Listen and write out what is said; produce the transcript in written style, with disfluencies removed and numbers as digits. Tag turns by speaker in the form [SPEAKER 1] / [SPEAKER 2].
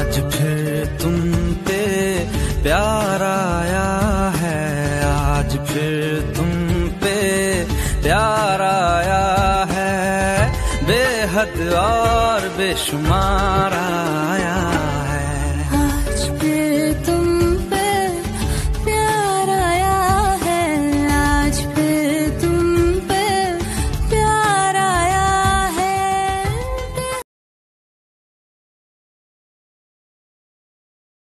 [SPEAKER 1] आज फिर तुम पे प्यार आया है, आज फिर तुम पे प्यार आया है, बेहद और बेशुमार आया।